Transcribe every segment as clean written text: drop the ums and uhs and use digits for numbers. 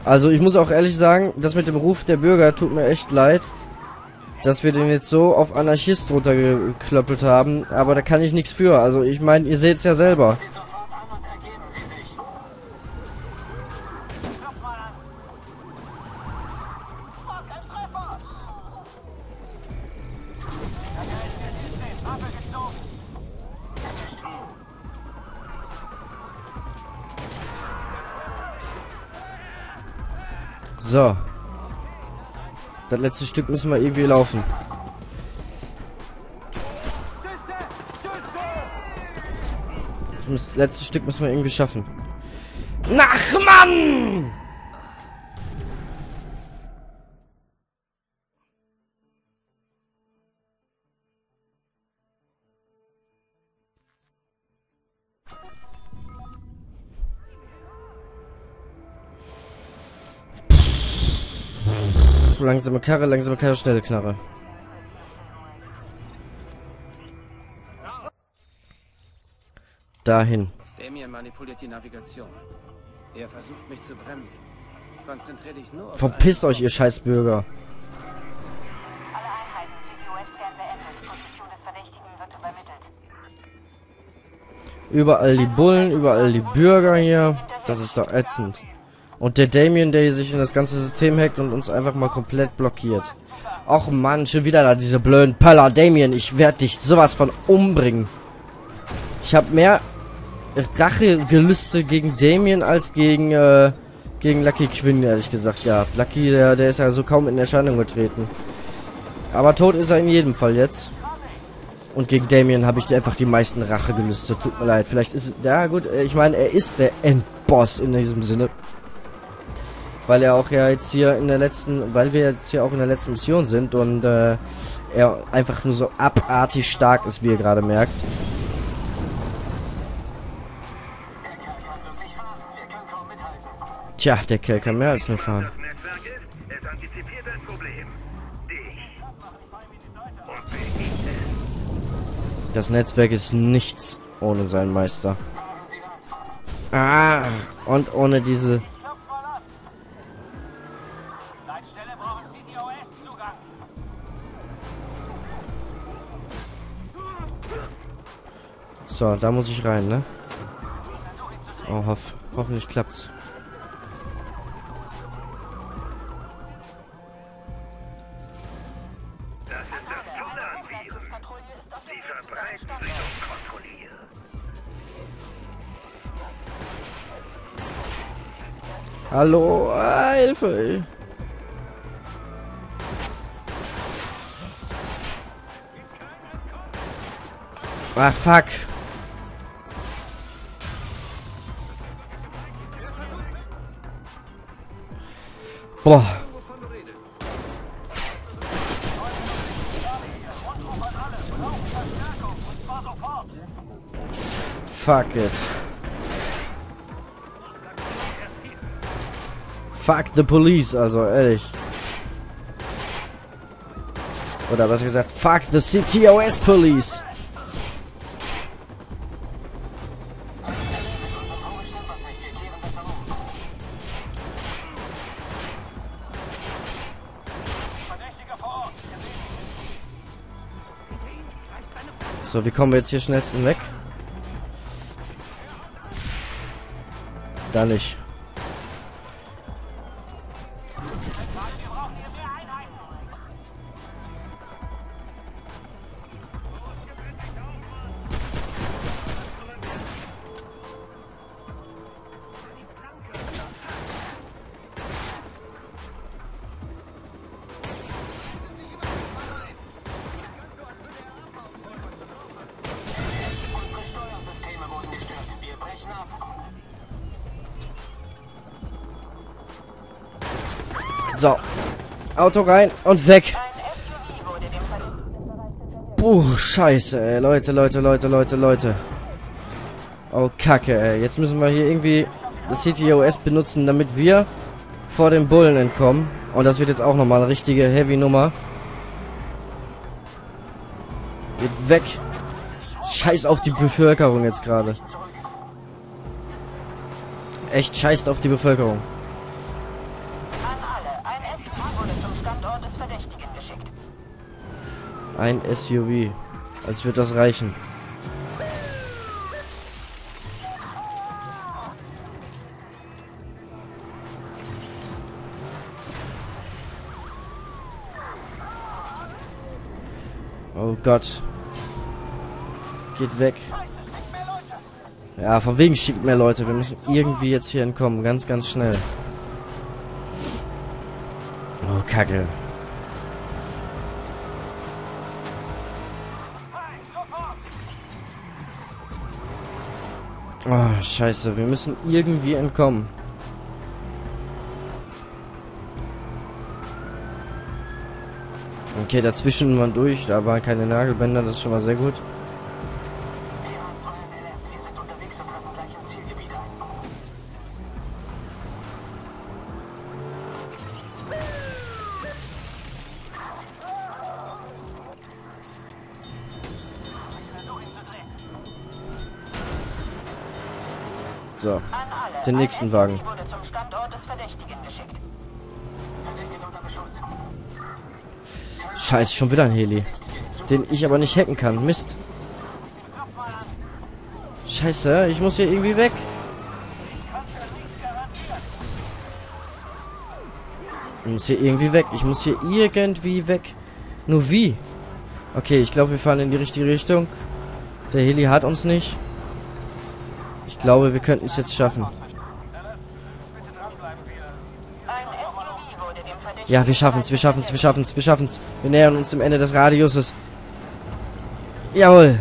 Also ich muss auch ehrlich sagen, das mit dem Ruf der Bürger tut mir echt leid, dass wir den jetzt so auf Anarchist runtergeklöppelt haben, aber da kann ich nichts für. Also ich meine, ihr seht es ja selber. So. Das letzte Stück müssen wir irgendwie laufen. Das letzte Stück müssen wir irgendwie schaffen. Nach Mann! Langsame Karre, schnelle Knarre. Dahin. Damien manipuliert die Navigation. Er versucht mich zu bremsen. Konzentrier dich nur auf... Verpisst euch, ihr Scheißbürger. Alle Einheiten, CTOS-Plan beendet. Position des Verdächtigen wird übermittelt. Überall die Bullen, überall die Bürger hier. Das ist doch ätzend. Und der Damien, der sich in das ganze System hackt und uns einfach mal komplett blockiert. Och Mann, schon wieder da diese blöden Pöller. Damien, ich werde dich sowas von umbringen. Ich habe mehr Rachegelüste gegen Damien als gegen Lucky Quinn, ehrlich gesagt. Ja, Lucky, der ist ja so kaum in Erscheinung getreten. Aber tot ist er in jedem Fall jetzt. Und gegen Damien habe ich einfach die meisten Rachegelüste. Tut mir leid. Vielleicht ist es... Ja gut, ich meine, er ist der Endboss in diesem Sinne. Weil er auch ja jetzt hier in der letzten... Weil wir jetzt hier auch in der letzten Mission sind. Und er einfach nur so abartig stark ist, wie ihr gerade merkt. Tja, der Kerl kann mehr als nur fahren. Das Netzwerk ist nichts ohne seinen Meister. Ah, und ohne diese... So, da muss ich rein, ne? Oh, hoffentlich klappt's. Das ist das Tolle an Viren. Sie verbreiten sich unkontrolliert. Hallo, Hilfe! Ach, fuck. Boah. Fuck it. Fuck the police, also ehrlich. Oder was gesagt, fuck the CTOS police. So, wie kommen wir jetzt hier schnellsten weg? Da nicht. So. Auto rein und weg. Puh, scheiße, ey. Leute. Oh, Kacke, ey. Jetzt müssen wir hier irgendwie das CTOS benutzen, damit wir vor den Bullen entkommen. Und das wird jetzt auch nochmal eine richtige Heavy-Nummer. Geht weg. Scheiß auf die Bevölkerung jetzt gerade. Echt scheißt auf die Bevölkerung. Ein SUV. Als wird das reichen. Oh Gott. Geht weg. Ja, von wegen schickt mehr Leute. Wir müssen irgendwie jetzt hier entkommen. Ganz, ganz schnell. Oh, Kacke. Oh, scheiße. Wir müssen irgendwie entkommen. Okay, dazwischen waren durch. Da waren keine Nagelbänder. Das ist schon mal sehr gut. So, den nächsten Wagen. Wurde zum Standort des Verdächtigen geschickt. Scheiße, schon wieder ein Heli. Den ich aber nicht hacken kann. Mist. Scheiße, ich muss hier irgendwie weg. Ich muss hier irgendwie weg. Ich muss hier irgendwie weg. Nur wie? Okay, ich glaube, wir fahren in die richtige Richtung. Der Heli hat uns nicht. Ich glaube, wir könnten es jetzt schaffen. Ja, wir schaffen es, wir schaffen es, wir schaffen es, wir schaffen es. Wir nähern uns dem Ende des Radiuses. Jawohl.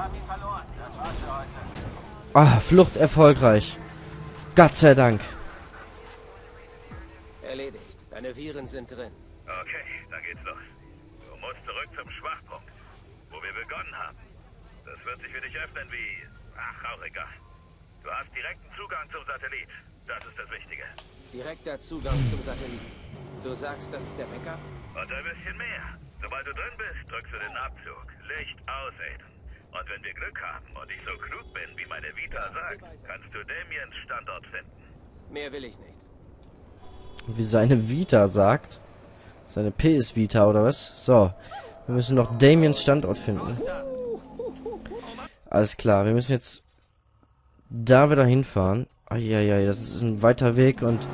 Ah, Flucht erfolgreich. Gott sei Dank. Erledigt. Deine Viren sind drin. Okay, dann geht's los. Du musst zurück zum Schwachpunkt, wo wir begonnen haben. Das wird sich für dich öffnen wie... Ach, auch egal. Du hast direkten Zugang zum Satellit. Das ist das Wichtige. Direkter Zugang zum Satelliten. Du sagst, das ist der Backup? Und ein bisschen mehr. Sobald du drin bist, drückst du den Abzug. Licht aus, Aiden. Und wenn wir Glück haben und ich so klug bin, wie meine Vita sagt, kannst du Damiens Standort finden. Mehr will ich nicht. Wie seine Vita sagt. Seine PS Vita oder was? So. Wir müssen noch Damiens Standort finden. Alles klar, wir müssen jetzt da wieder hinfahren. Eieiei, das ist ein weiter Weg und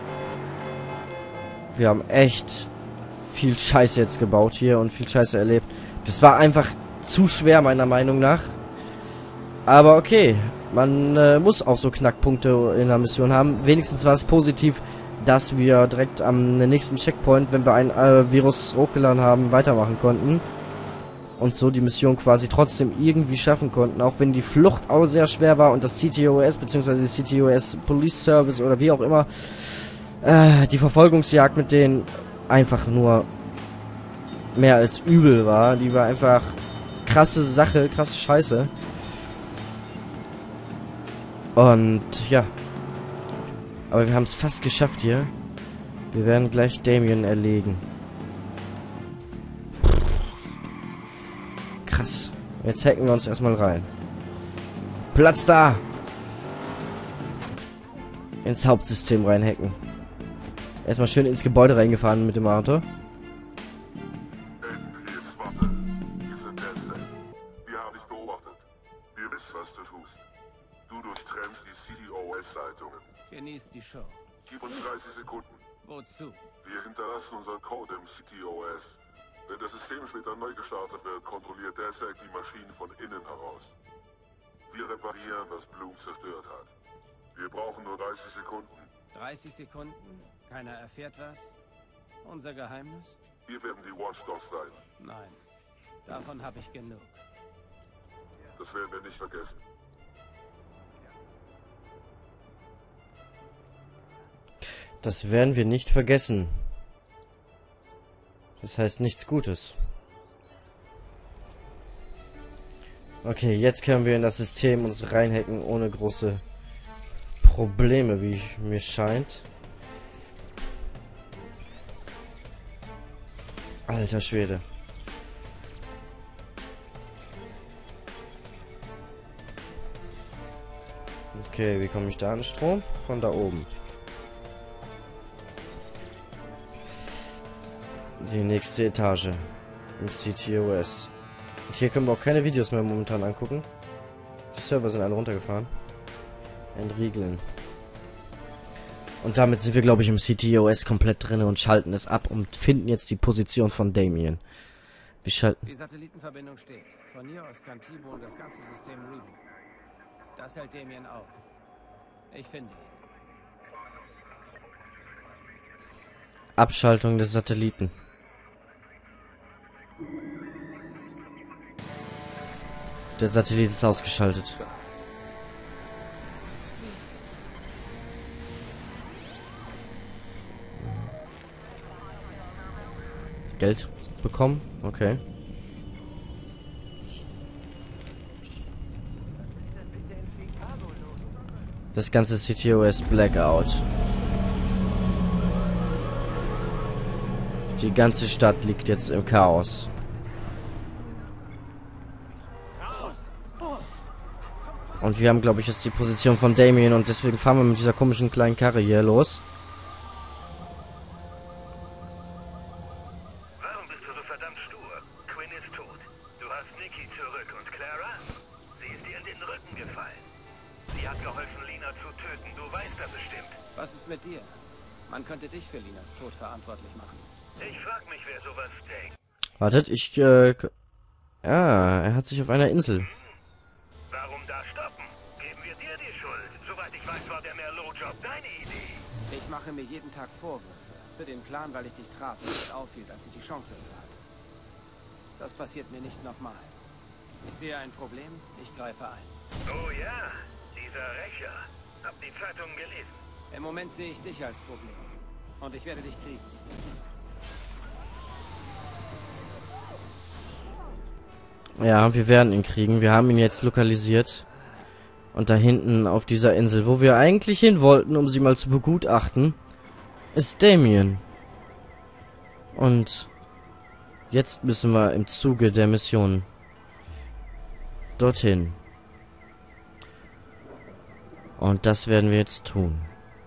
wir haben echt viel Scheiße jetzt gebaut hier und viel Scheiße erlebt. Das war einfach zu schwer, meiner Meinung nach. Aber okay, man muss auch so Knackpunkte in der Mission haben. Wenigstens war es positiv, dass wir direkt am nächsten Checkpoint, wenn wir ein Virus hochgeladen haben, weitermachen konnten. Und so die Mission quasi trotzdem irgendwie schaffen konnten, auch wenn die Flucht auch sehr schwer war und das CTOS bzw. die CTOS Police Service oder wie auch immer, die Verfolgungsjagd mit denen einfach nur mehr als übel war. Die war einfach krasse Sache, krasse Scheiße. Und ja, aber wir haben es fast geschafft hier. Wir werden gleich Damien erlegen. Krass. Jetzt hacken wir uns erstmal rein. Platz da! Ins Hauptsystem reinhacken. Erstmal schön ins Gebäude reingefahren mit dem Auto. NPS Warte. Wir sind Destiny. Wir haben dich beobachtet. Wir wissen, was du tust. Du durchtrennst die CTOS-Leitungen. Genieß die Show. Gib uns 30 Sekunden. Wozu? Wir hinterlassen unseren Code im CTOS. Wenn das System später neu gestartet wird, kontrolliert DESEC die Maschinen von innen heraus. Wir reparieren, was Bloom zerstört hat. Wir brauchen nur 30 Sekunden. 30 Sekunden? Keiner erfährt was? Unser Geheimnis? Wir werden die Watchdogs sein. Nein. Davon habe ich genug. Das werden wir nicht vergessen. Das werden wir nicht vergessen. Das heißt nichts Gutes. Okay, jetzt können wir in das System uns reinhacken ohne große Probleme, wie mir scheint. Alter Schwede. Okay, wie komme ich da an Strom? Von da oben. Die nächste Etage. Im CTOS. Und hier können wir auch keine Videos mehr momentan angucken. Die Server sind alle runtergefahren. Entriegeln. Und damit sind wir, glaube ich, im CTOS komplett drin und schalten es ab und finden jetzt die Position von Damien. Wir schalten... Die Satellitenverbindung steht. Von hier aus kann T-Bone das ganze System rebooten. Das hält Damien auf. Ich finde ihn. Abschaltung des Satelliten. Der Satellit ist ausgeschaltet. Geld bekommen? Okay. Das ganze CTOS Blackout. Die ganze Stadt liegt jetzt im Chaos. Und wir haben, glaube ich, jetzt die Position von Damien und deswegen fahren wir mit dieser komischen kleinen Karre hier los. Warum bist du so verdammt stur? Quinn ist tot. Du hast Nikki zurück und Clara? Sie ist dir in den Rücken gefallen. Sie hat geholfen, Lina zu töten. Du weißt das bestimmt. Was ist mit dir? Man könnte dich für Linas Tod verantwortlich machen. Ich frag mich, wer sowas denkt. Wartet, er hat sich auf einer Insel. Warum da stoppen? Geben wir dir die Schuld. Soweit ich weiß, war der Merlot-Job deine Idee. Ich mache mir jeden Tag Vorwürfe. Für den Plan, weil ich dich traf und es aufhielt, als ich die Chance dazu hatte. Das passiert mir nicht nochmal. Ich sehe ein Problem, ich greife ein. Oh ja, dieser Rächer. Hab die Zeitung gelesen. Im Moment sehe ich dich als Problem. Und ich werde dich kriegen. Ja, wir werden ihn kriegen. Wir haben ihn jetzt lokalisiert. Und da hinten auf dieser Insel, wo wir eigentlich hin wollten, um sie mal zu begutachten, ist Damien. Und jetzt müssen wir im Zuge der Mission dorthin. Und das werden wir jetzt tun.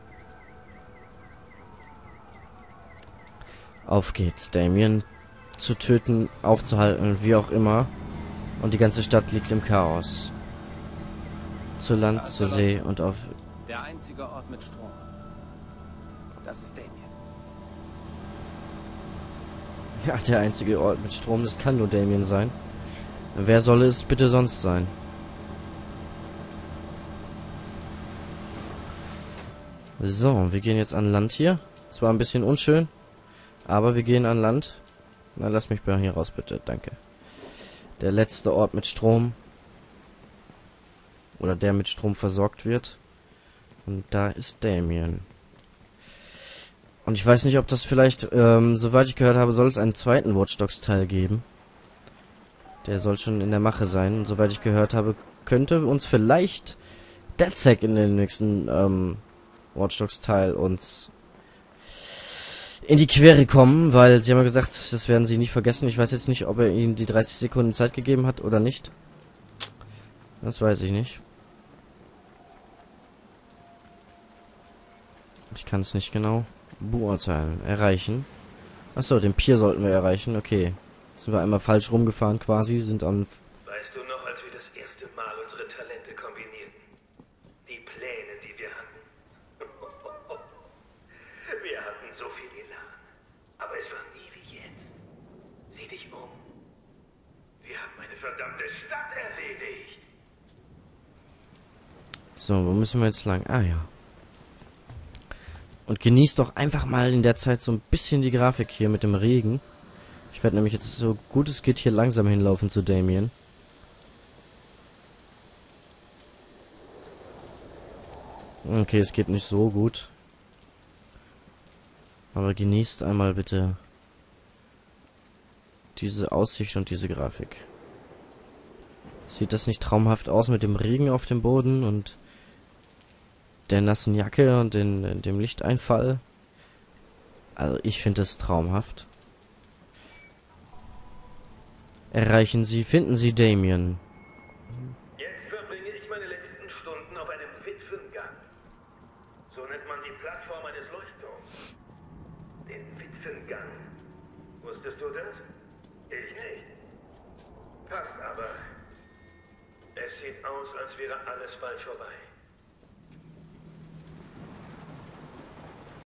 Auf geht's, Damien zu töten, aufzuhalten, wie auch immer. Und die ganze Stadt liegt im Chaos. Zu Land, zur See und auf... Der einzige Ort mit Strom. Das ist Damien. Ja, der einzige Ort mit Strom, das kann nur Damien sein. Wer soll es bitte sonst sein? So, wir gehen jetzt an Land hier. Zwar ein bisschen unschön, aber wir gehen an Land. Na, lass mich mal hier raus, bitte. Danke. Der letzte Ort mit Strom. Oder der mit Strom versorgt wird. Und da ist Damien. Und ich weiß nicht, ob das vielleicht, soweit ich gehört habe, soll es einen zweiten Watch Dogs Teil geben. Der soll schon in der Mache sein. Und soweit ich gehört habe, könnte uns vielleicht DedSec in den nächsten Watch Dogs Teil uns in die Quere kommen, weil sie haben ja gesagt, das werden sie nicht vergessen. Ich weiß jetzt nicht, ob er ihnen die 30 Sekunden Zeit gegeben hat oder nicht. Das weiß ich nicht. Ich kann es nicht genau beurteilen. Erreichen. Achso, den Pier sollten wir erreichen. Okay. Sind wir einmal falsch rumgefahren quasi. Sind an... Weißt du noch, als wir das erste Mal unsere Talente kombinierten? Die Pläne, die wir hatten. Wir hatten so viel Elan. Aber es war nie wie jetzt. Sieh dich um. Wir haben eine verdammte Stadt erledigt. So, wo müssen wir jetzt lang? Ah ja. Und genießt doch einfach mal in der Zeit so ein bisschen die Grafik hier mit dem Regen. Ich werde nämlich jetzt so gut es geht hier langsam hinlaufen zu Damien. Okay, es geht nicht so gut. Aber genießt einmal bitte diese Aussicht und diese Grafik. Sieht das nicht traumhaft aus mit dem Regen auf dem Boden und der nassen Jacke und dem Lichteinfall? Also ich finde es traumhaft. Erreichen Sie, finden Sie Damien. Jetzt verbringe ich meine letzten Stunden auf einem Witwengang. So nennt man die Plattform eines Leuchtturms. Den Witwengang. Wusstest du das? Ich nicht. Passt aber. Es sieht aus, als wäre alles bald vorbei.